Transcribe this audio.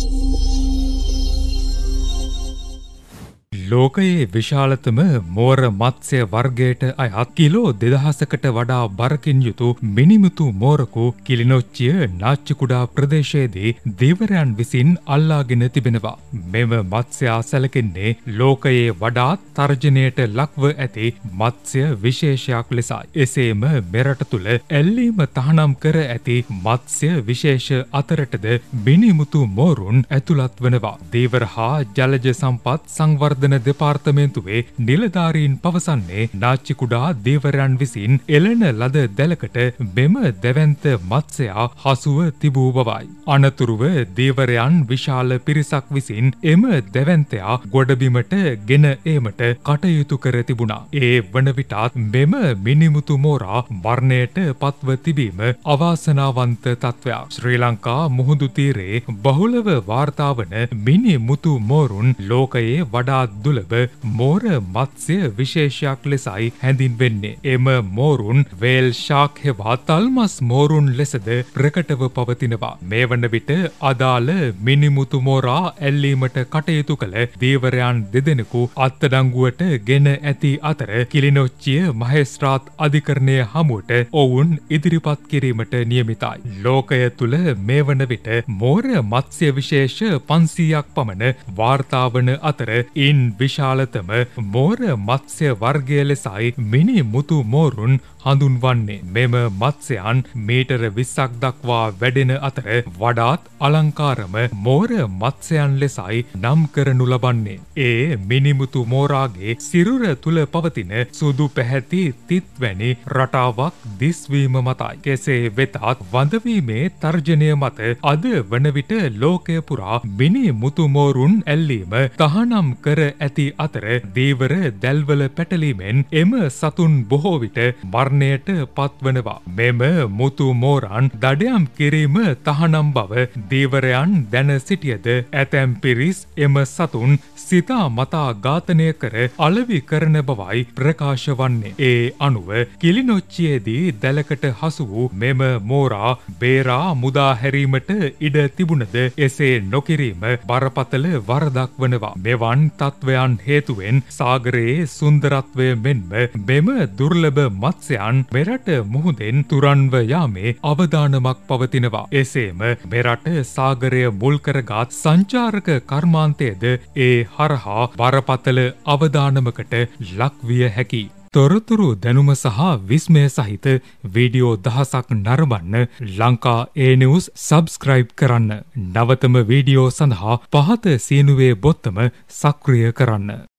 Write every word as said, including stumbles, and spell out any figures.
ලෝකයේ විශාලතම මෝර මත්ස්‍ය වර්ගයට අයත් කිලෝ දෙදහසකට වඩා බරකින් යුතු මිනිමුතු මෝරකු කිලිනොච්චිය නාච්චිකුඩා ප්‍රදේශයේදී දීවරයන් විසින් අල්ලාගෙන තිබෙනවා. මෙම මත්ස්‍යයා සැලකෙන්නේ ලෝකයේ වඩාත් තර්ජනයට ලක්ව ඇති මත්ස්‍ය විශේෂයක් ලෙසයි. එසේම මෙරට තුළ ඇල්ලීම තහනම් කර ඇති මත්ස්‍ය විශේෂ අතරටද මිනිමුතු මෝරුන් ඇතුළත් වනවා. දීවර හා ජලජ සම්පත් සංවර්ධන දෙපාර්තමේන්තුවේ නිලධාරීන් පවසන්නේ නාච්චිකුඩා දීවරයන් විසින් එළන ලද දැලකට මෙම දැවැන්ත මත්ස්‍යයා හසුව තිබූ බවයි. අනතුරුව දීවරයන් විශාල පිරිසක් විසින් එම දැවැන්තයා ගොඩබිමට ගෙන ඒමට කටයුතු කර තිබුණා. ඒ වන විටත් මෙම මිනිමුතු මෝරා මරණයට පත්ව තිබීම අවාසනාවන්ත තත්ත්වයක්. ශ්‍රී ලංකා මුහුදු තීරයේ බහුලව වාර්තා වන මිනිමුතු මෝරුන් ලෝකයේ වඩා දුලබ මෝර මත්ස්‍ය විශේෂයක් ලෙසයි හැඳින්වෙන්නේ. එම මෝරුන් වේල් ෂාක් හෙවා තල්මස් මෝරුන් ලෙසද ප්‍රකටව පවතිනවා. මේ වන විට අදාළ මිනිමුතු මෝරා ඇල්ලීමට කටයුතු කළ දීවරයන් දෙදෙනෙකු අත්අඩංගුවට ගෙන ඇති අතර කිලිනොච්චිය මහේස්ත්‍රාත් අධිකරණය හමුවට ඔවුන් ඉදිරිපත් කිරීමට නියමිතයි. ලෝකය තුළ මේ වන විට මෝර මත්ස්‍ය විශේෂ පන්සීයක් පමණ වාර්තා වන අතර ඉන් විශාලතම මෝර මත්ස්‍ය වර්ගය ලෙසයි මිනි මුතු මෝරුන් හඳුන්වන්නේ. මෙම මත්ස්‍යයන් මීටර විස්සක් දක්වා වැඩෙන අතර වඩාත් අලංකාරම මෝර මත්ස්‍යයන් ලෙසයි නම් කරනු ලබන්නේ. ඒ මිනිමුතු මෝරාගේ සිරුර තුල පවතින සුදු පැහැති තිත්වැනි රටාවක් දිස්වීම මතයි. කෙසේ වෙතත් වඳවීමේ තර්ජනය මත අද වන විට ලෝකය පුරා මිනි මුතු මෝරුන් ඇල්ලීම තහනම් කර ඇති අතර දීවර දැල්වල පැටලීමෙන් එම සතුන් බොහෝ විට මරණයට පත්වනවා. මෙම මුතු මෝරන් දඩයම් කිරීම තහනම් බව දීවරයන් දැන සිටියද ඇතැම් පිරිස් එම සතුන් සිතා මතා ඝාතනය කර අලෙවි කරන බවයි ප්‍රකාශ වන්නේ. ඒ අනුව කිලිනොච්චියේදී දැලකට හසු වූ මෙම මෝරා බේරා මුදා හැරීමට ඉඩ තිබුණද එසේ නොකිරීම බරපතල වරදක් වනවා. මෙවන් තත්වයන් හේතුවෙන් සාගරයේ සුන්දරත්වය මෙන්ම මෙම දුර්ලභ මත්ස්‍යයන් මෙරට මුහුදෙන් තුරන්ව යාමේ අවදානමක් පවතිනවා. එසේම මෙරට සාගරය මුල් කරගත් සංචාරක කර්මාන්තයේද ඒ හරහා බරපතල අවදානමකට ලක්විය හැකි. තොරතුරු දැනුම සහ විස්මය සහිත වීඩියෝ දහසක් නරඹන්න ලංකා ඒ නිවුස් සබ්ස්ක්‍රයිබ් කරන්න. නවතම වීඩියෝ සඳහා පහත සීනුවේ බොත්තම සක්‍රිය කරන්න.